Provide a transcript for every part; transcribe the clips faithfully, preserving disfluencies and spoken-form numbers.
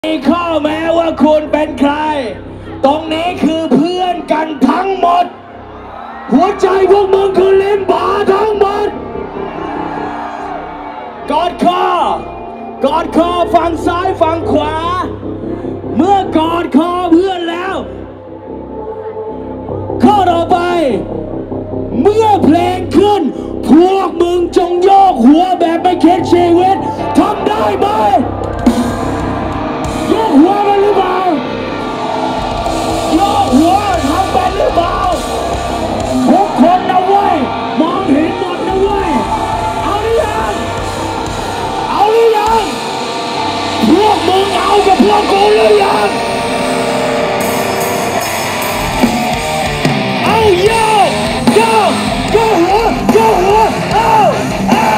มีข้อแม้ว่าคุณเป็นใครตรงนี้คือเพื่อนกันทั้งหมดหัวใจพวกมึงคือลิมบาทั้งหมดกอดคอกอดคอฝั่งซ้ายฝั่งขวาเมื่อกอดคอเพื่อนแล้วข้อต่อไปเมื่อเพลงขึ้นพวกมึงจงโยกหัวแบบไม่คิดชีวิตทำได้ไหมโยกหัวมันหรือเปล่าโยกหัวทำเป็นหรือเปล่าทุกคนนะเว้ยมองเห็นหมดนะเว้ยเอาหรือยังเอาหรือยังพวกมึงเอากับพวกกูหรือยังเอาโยกโยกโยกหัวโยกหัวเอาเอา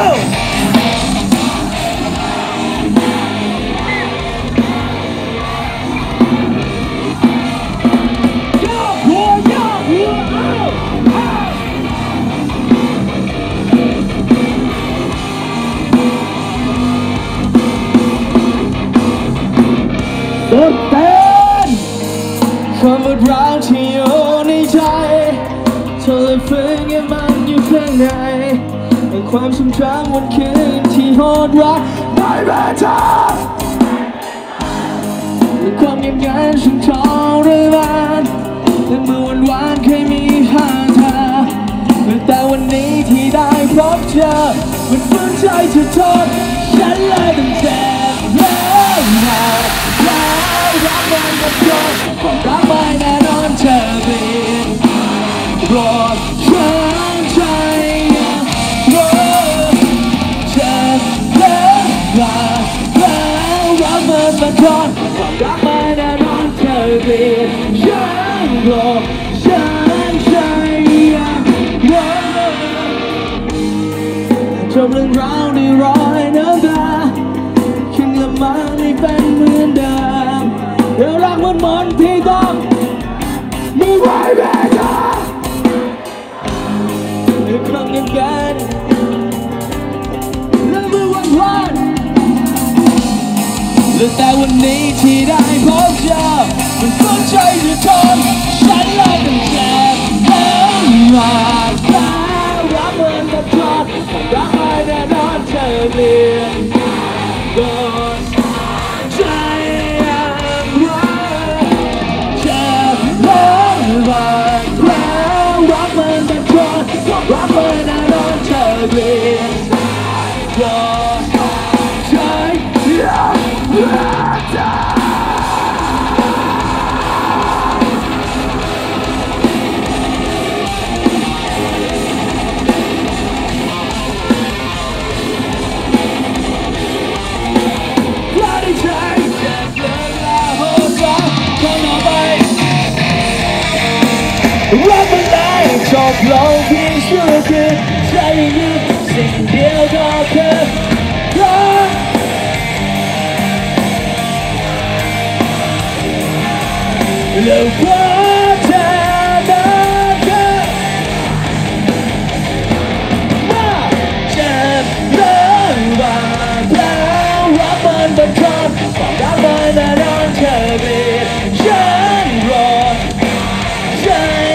สุดเต้นความปวดร้าวที่อยู่ในใจเธอเลยฝืนให้มันอยู่ข้างในในความทรงจำวันคืนที่โหดร้ายได้แม้เธอในความเงียบงันฉันทรมานแต่เมื่อวันวานเคยมีหาเธอแต่วันนี้ที่ได้พบเธอมันฝืนใจเธอทนฉันเลยต้องเจ็บแล้วนะรักมันกับเธอความรักไม่แน่นอนเธอเปลี่ยนโปรดฉันใจโปรดเจ็บแล้วรักแล้วรักมันมาทนความรักไม่แน่นอนเธอเปลี่ยนฉันโปรดฉันใจโปรดจบเรื่องราวในรอยน้ำตาขึ้นละมาไม่เป็นเหมือนเดิมเดี๋ยวรักมันเหมือนที่ต้องมีไว้แม่เธอในครั้งเดียวกันและเมื่อวันวานและแต่วันนี้ที่ได้พบเจอมันฝืนใจจะทนฉันเลยต้องเจ็บแล้วรักแล้วรักมันกับเธอรักไม่แน่นอนเธอเปลี่ยนโดนใจยังรักเจ็บแล้วรักแล้วรักมันกับเธอรักไม่แน่นอนเธอเปลี่ยนโดนใจยังรักเธอรักมันได้จบลงเพียงชั่วคืนใจยึดสิ่งเดียวก็คือรักแล้วก็เธอนั้นก็มาเจ็บแล้วบาดแล้วรักมันเป็นคนความรักมันแน่นอนเธอเปลี่ยนฉันรอใจ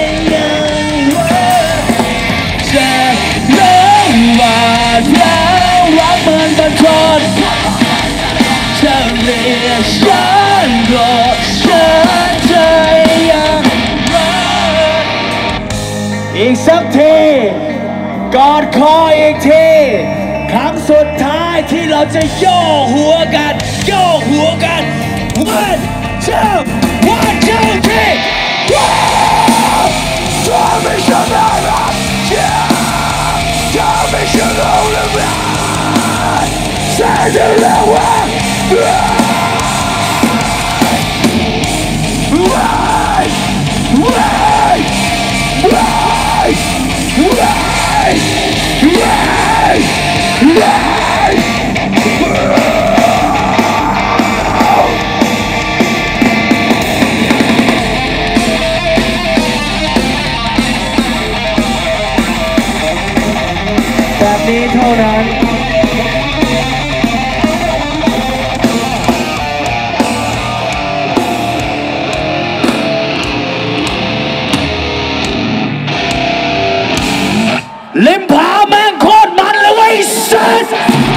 แล้วรักมันเป็นคนเธอเรียกฉันโกรธฉันใจยังรักอีกสักทีกอดคออีกทีครั้งสุดท้ายที่เราจะโยกหัวกันโยกหัวกัน one two one two three ว้าวทำให้ฉันได้รักทำให้ฉันรู้เลยว่าแสนจะเร็วว่าว้ายว้ายว้ายว้ายว้ายว้ายแบบนี้เท่านั้น เลิมผาแม่งโคตรมันเลยเว้ยสัส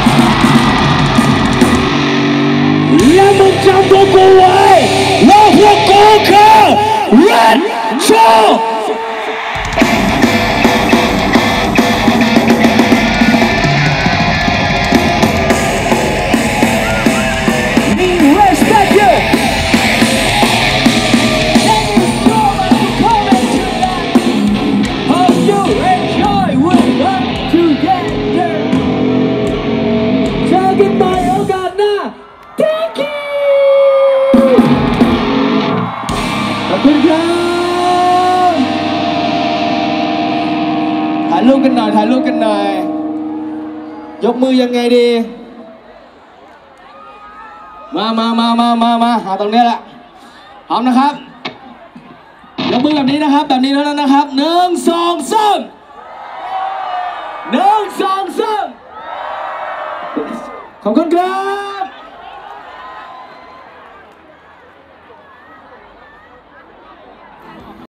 และมึงจำตัวกูไว้ว่าพวกกูคือ Red Show Respect you. Thank you so much for coming tonight. Hope you enjoy with us together. เจอกันใหม่โอกาสหน้า Thank you. ขอบคุณครับถ่ายรูปกันหน่อยถ่ายรูปกันหน่อยยกมือยังไงดีมามามามามามาหาตรงนี้แหละพร้อมนะครับยกมือแบบนี้นะครับแบบนี้แล้วนะครับหนึ่งสองสามหนึ่งสองสามขอบคุณครับ